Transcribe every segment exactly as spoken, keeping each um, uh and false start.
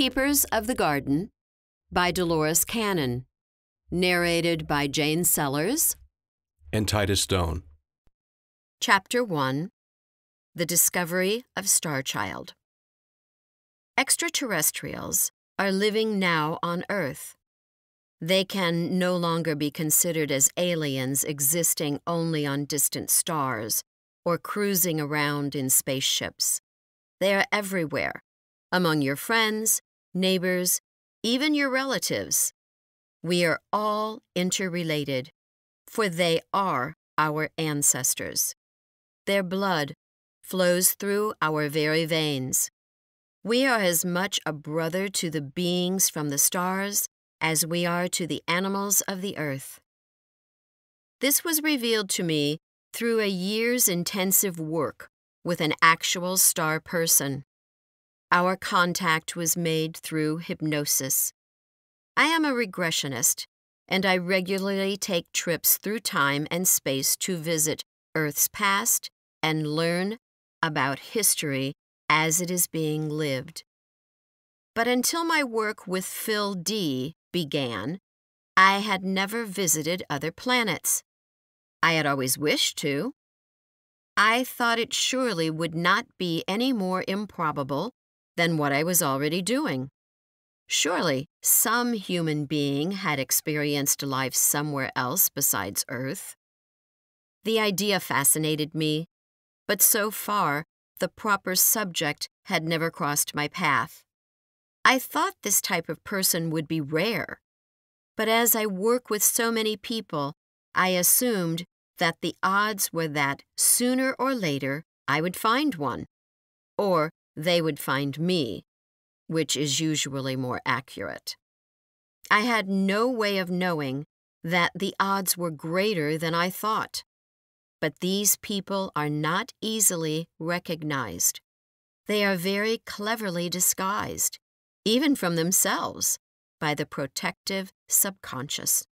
Keepers of the Garden by Dolores Cannon. Narrated by Jane Sellers and Tydus Stone. Chapter one. The Discovery of Starchild. Extraterrestrials are living now on Earth. They can no longer be considered as aliens existing only on distant stars or cruising around in spaceships. They are everywhere, among your friends, neighbors, even your relatives. We are all interrelated, for they are our ancestors. Their blood flows through our very veins. We are as much a brother to the beings from the stars as we are to the animals of the earth. This was revealed to me through a year's intensive work with an actual star person. Our contact was made through hypnosis. I am a regressionist, and I regularly take trips through time and space to visit Earth's past and learn about history as it is being lived. But until my work with Phil D. began, I had never visited other planets. I had always wished to. I thought it surely would not be any more improbable than what I was already doing. Surely some human being had experienced life somewhere else besides Earth. The idea fascinated me, but so far the proper subject had never crossed my path. I thought this type of person would be rare, but as I work with so many people, I assumed that the odds were that sooner or later I would find one, or they would find me, which is usually more accurate. I had no way of knowing that the odds were greater than I thought, but these people are not easily recognized. They are very cleverly disguised, even from themselves, by the protective subconscious.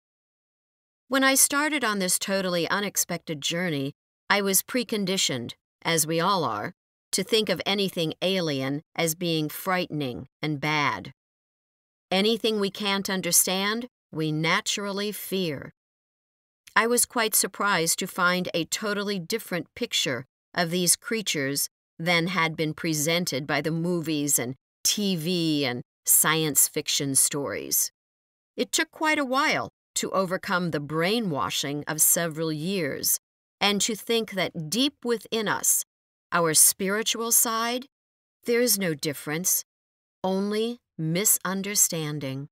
When I started on this totally unexpected journey, I was preconditioned, as we all are, to think of anything alien as being frightening and bad. Anything we can't understand, we naturally fear. I was quite surprised to find a totally different picture of these creatures than had been presented by the movies and T V and science fiction stories. It took quite a while to overcome the brainwashing of several years and to think that deep within us, our spiritual side, there is no difference, only misunderstanding.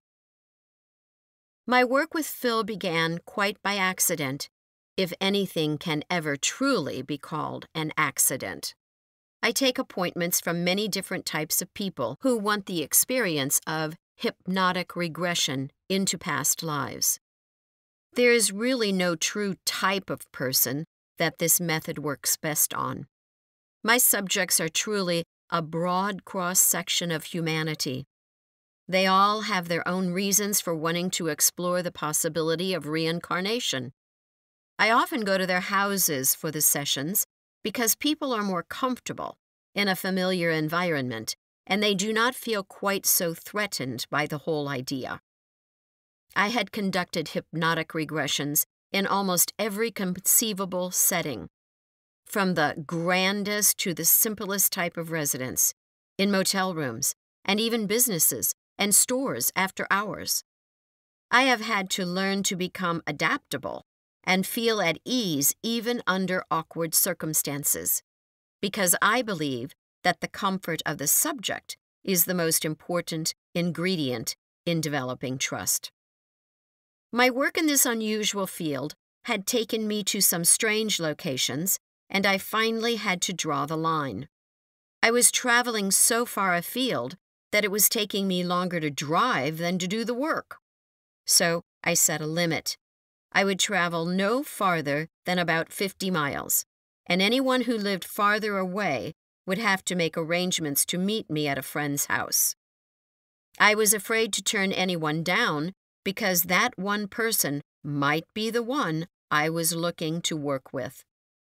My work with Phil began quite by accident, if anything can ever truly be called an accident. I take appointments from many different types of people who want the experience of hypnotic regression into past lives. There is really no true type of person that this method works best on. My subjects are truly a broad cross-section of humanity. They all have their own reasons for wanting to explore the possibility of reincarnation. I often go to their houses for the sessions because people are more comfortable in a familiar environment, and they do not feel quite so threatened by the whole idea. I had conducted hypnotic regressions in almost every conceivable setting, from the grandest to the simplest type of residence, in motel rooms, and even businesses and stores after hours. I have had to learn to become adaptable and feel at ease even under awkward circumstances, because I believe that the comfort of the subject is the most important ingredient in developing trust. My work in this unusual field had taken me to some strange locations, and I finally had to draw the line. I was traveling so far afield that it was taking me longer to drive than to do the work. So I set a limit. I would travel no farther than about fifty miles, and anyone who lived farther away would have to make arrangements to meet me at a friend's house. I was afraid to turn anyone down because that one person might be the one I was looking to work with.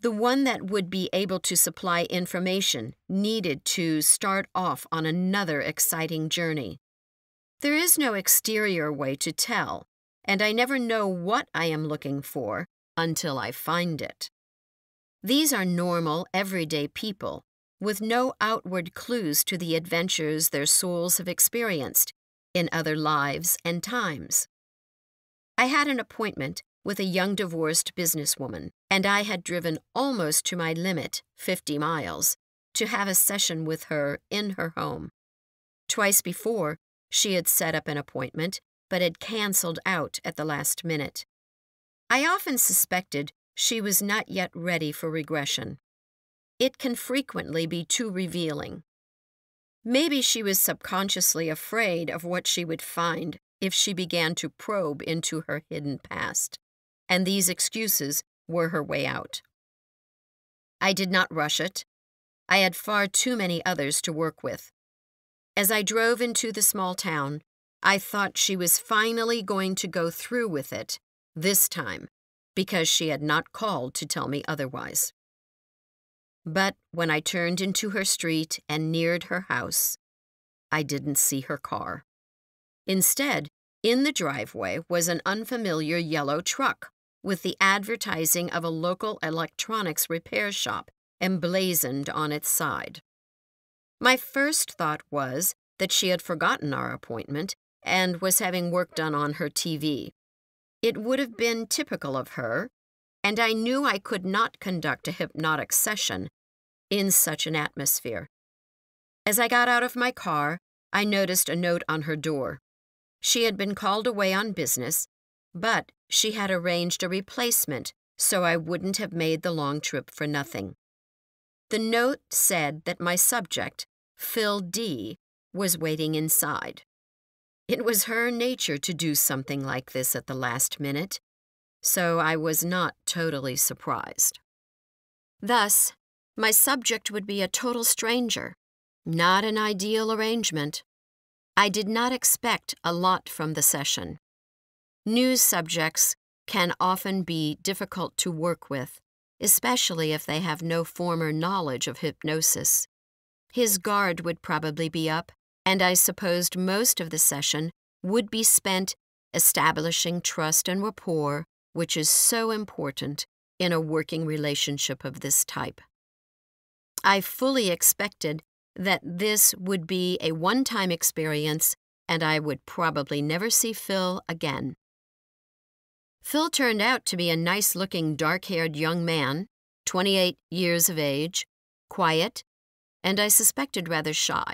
the one that would be able to supply information needed to start off on another exciting journey. There is no exterior way to tell, and I never know what I am looking for until I find it. These are normal, everyday people, with no outward clues to the adventures their souls have experienced in other lives and times. I had an appointment with a young divorced businesswoman, and I had driven almost to my limit, fifty miles, to have a session with her in her home. Twice before, she had set up an appointment, but had canceled out at the last minute. I often suspected she was not yet ready for regression. It can frequently be too revealing. Maybe she was subconsciously afraid of what she would find if she began to probe into her hidden past, and these excuses were her way out. I did not rush it. I had far too many others to work with. As I drove into the small town, I thought she was finally going to go through with it, this time, because she had not called to tell me otherwise. But when I turned into her street and neared her house, I didn't see her car. Instead, in the driveway was an unfamiliar yellow truck with the advertising of a local electronics repair shop emblazoned on its side. My first thought was that she had forgotten our appointment and was having work done on her T V. It would have been typical of her, and I knew I could not conduct a hypnotic session in such an atmosphere. As I got out of my car, I noticed a note on her door. She had been called away on business, but she had arranged a replacement so I wouldn't have made the long trip for nothing. The note said that my subject, Phil D., was waiting inside. It was her nature to do something like this at the last minute, so I was not totally surprised. Thus, my subject would be a total stranger, not an ideal arrangement. I did not expect a lot from the session. News subjects can often be difficult to work with, especially if they have no former knowledge of hypnosis. His guard would probably be up, and I supposed most of the session would be spent establishing trust and rapport, which is so important in a working relationship of this type. I fully expected that this would be a one-time experience, and I would probably never see Phil again. Phil turned out to be a nice-looking, dark-haired young man, twenty-eight years of age, quiet, and I suspected rather shy.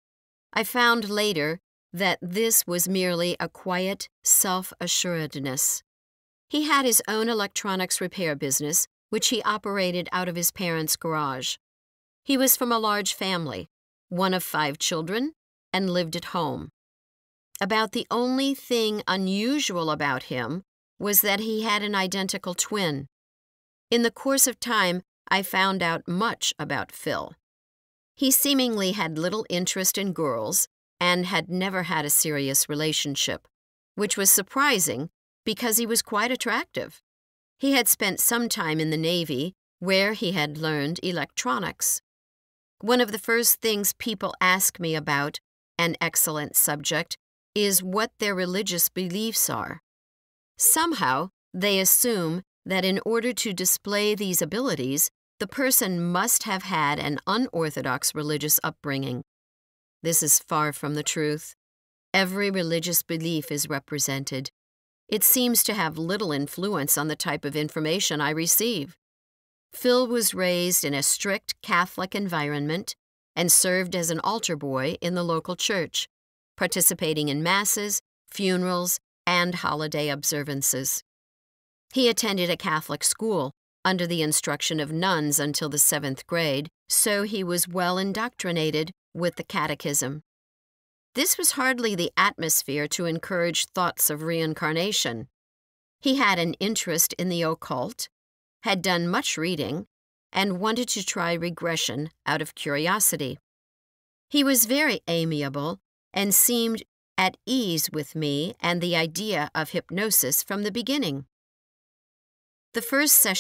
I found later that this was merely a quiet self-assuredness. He had his own electronics repair business, which he operated out of his parents' garage. He was from a large family, one of five children, and lived at home. About the only thing unusual about him was that he had an identical twin. In the course of time, I found out much about Phil. He seemingly had little interest in girls and had never had a serious relationship, which was surprising because he was quite attractive. He had spent some time in the Navy, where he had learned electronics. One of the first things people ask me about, an excellent subject, is what their religious beliefs are. Somehow, they assume that in order to display these abilities, the person must have had an unorthodox religious upbringing. This is far from the truth. Every religious belief is represented. It seems to have little influence on the type of information I receive. Phil was raised in a strict Catholic environment and served as an altar boy in the local church, participating in masses, funerals, and holiday observances. He attended a Catholic school under the instruction of nuns until the seventh grade, so he was well indoctrinated with the catechism. This was hardly the atmosphere to encourage thoughts of reincarnation. He had an interest in the occult, had done much reading, and wanted to try regression out of curiosity. He was very amiable and seemed at ease with me and the idea of hypnosis from the beginning. The first session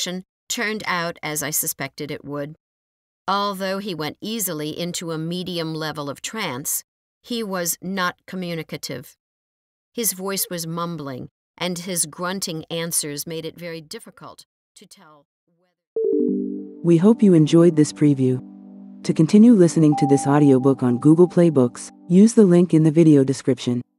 turned out as I suspected it would. Although he went easily into a medium level of trance, he was not communicative. His voice was mumbling, and his grunting answers made it very difficult to tell whether... We hope you enjoyed this preview. To continue listening to this audiobook on Google Play Books, use the link in the video description.